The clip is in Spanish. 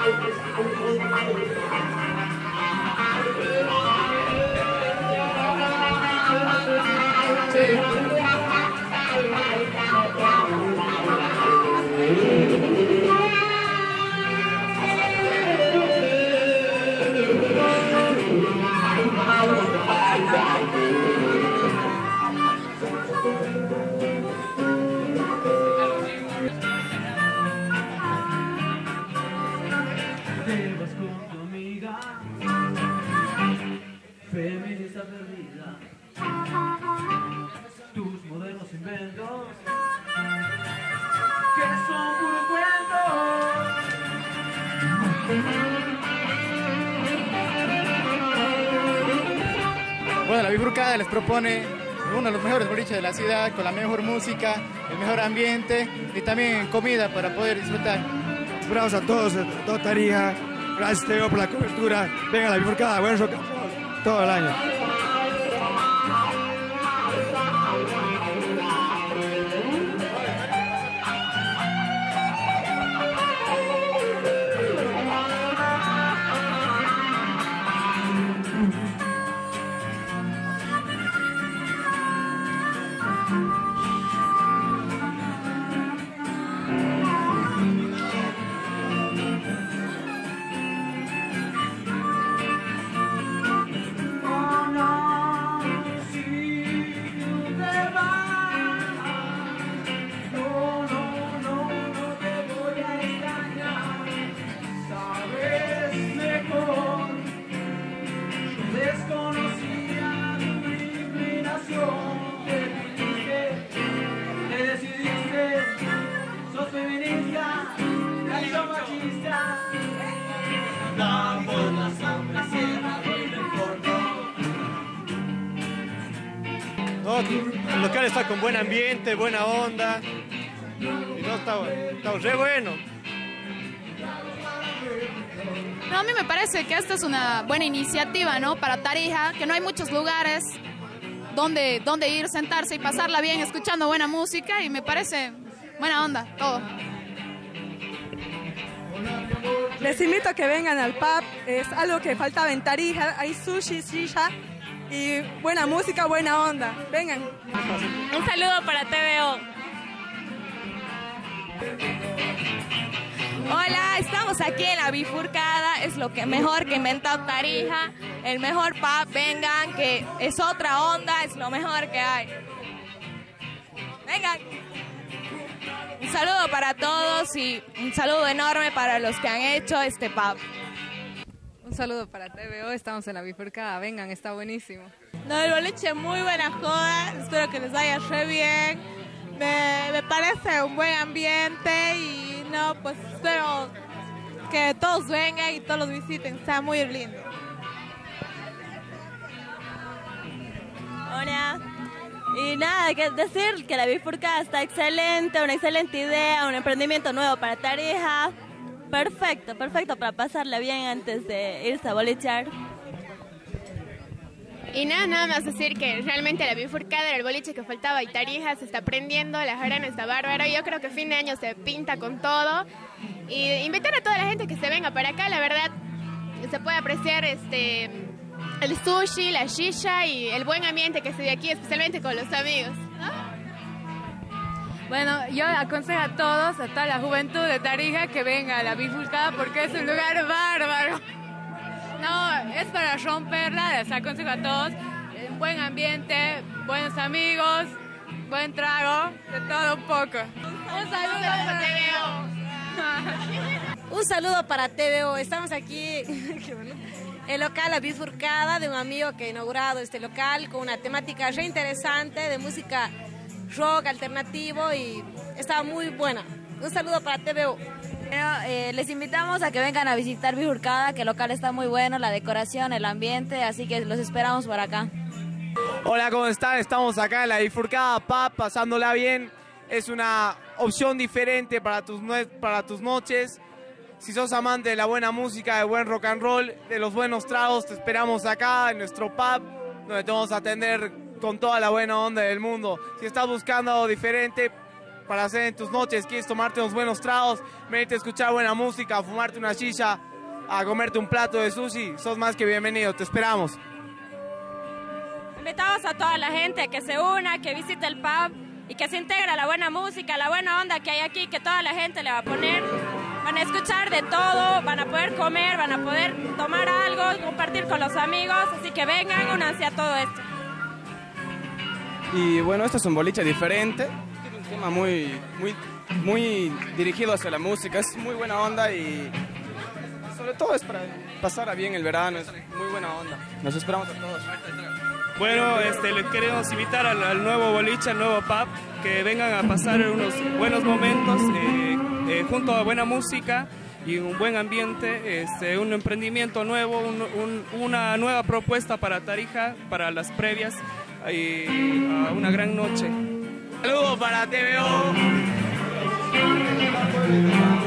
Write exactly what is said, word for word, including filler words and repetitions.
Feminista perdida, tus modernos inventos, que son puro cuento. Bueno, la Bifurcada les propone uno de los mejores boliches de la ciudad, con la mejor música, el mejor ambiente y también comida para poder disfrutar. Esperamos a todos, a toda Tarija. Gracias, Teo, por la cobertura. Venga, la Bifurcada, buen rock and roll todo el año. No, el local está con buen ambiente, buena onda. Y no, está, está re bueno. No, a mí me parece que esta es una buena iniciativa, ¿no? Para Tarija, que no hay muchos lugares donde, donde ir, sentarse y pasarla bien escuchando buena música, y me parece buena onda, todo. Les invito a que vengan al pub, es algo que faltaba en Tarija, hay sushi, shisha y buena música, buena onda. Vengan. Un saludo para T V O. Hola, estamos aquí en la Bifurcada, es lo que mejor que inventó Tarija, el mejor pub, vengan, que es otra onda, es lo mejor que hay. Vengan. Un saludo para todos y un saludo enorme para los que han hecho este pub. Un saludo para T V O, estamos en la Bifurcada, vengan, está buenísimo. No, el boliche muy buena joda, espero que les vaya re bien, me, me parece un buen ambiente y no, pues espero que todos vengan y todos los visiten, está muy lindo. Hola. Y nada, que decir que la Bifurcada está excelente, una excelente idea, un emprendimiento nuevo para Tarija. Perfecto, perfecto para pasarla bien antes de irse a bolichar. Y nada, nada más decir que realmente la Bifurcada era el boliche que faltaba y Tarija se está prendiendo, la jarana está bárbara. Yo creo que fin de año se pinta con todo. Y invitar a toda la gente que se venga para acá, la verdad, se puede apreciar este... el sushi, la shisha y el buen ambiente que se ve aquí, especialmente con los amigos, ¿no? Bueno, yo aconsejo a todos, a toda la juventud de Tarija, que venga a la Bifurcada porque es un lugar bárbaro. No, es para romperla, les aconsejo a todos. Un buen ambiente, buenos amigos, buen trago, de todo un poco. Un saludo para T V O. Un saludo para T V O, estamos aquí... El local La Bifurcada, de un amigo que ha inaugurado este local con una temática re interesante de música rock alternativo y estaba muy buena. Un saludo para T V O. Bueno, eh, les invitamos a que vengan a visitar Bifurcada, que el local está muy bueno, la decoración, el ambiente, así que los esperamos por acá. Hola, ¿cómo están? Estamos acá en la Bifurcada Pub, pasándola bien. Es una opción diferente para tus, para tus noches. Si sos amante de la buena música, de buen rock and roll, de los buenos tragos, te esperamos acá en nuestro pub, donde te vamos a atender con toda la buena onda del mundo. Si estás buscando algo diferente, para hacer en tus noches. ¿Quieres tomarte unos buenos tragos, venirte a escuchar buena música, a fumarte una shisha, a comerte un plato de sushi? Sos más que bienvenido, te esperamos. Invitamos a toda la gente a que se una, que visite el pub y que se integre a la buena música, la buena onda que hay aquí, que toda la gente le va a poner. Van a escuchar de todo, van a poder comer, van a poder tomar algo, compartir con los amigos, así que vengan, únanse a todo esto. Y bueno, esto es un boliche diferente, tiene un tema muy, muy, muy dirigido hacia la música, es muy buena onda y sobre todo es para pasar bien el verano, es muy buena onda. Nos esperamos a todos. Bueno, este, les queremos invitar al, al nuevo boliche, al nuevo pub, que vengan a pasar unos buenos momentos eh, eh, junto a buena música y un buen ambiente, este, un emprendimiento nuevo, un, un, una nueva propuesta para Tarija, para las previas y a una gran noche. Saludos para T V O.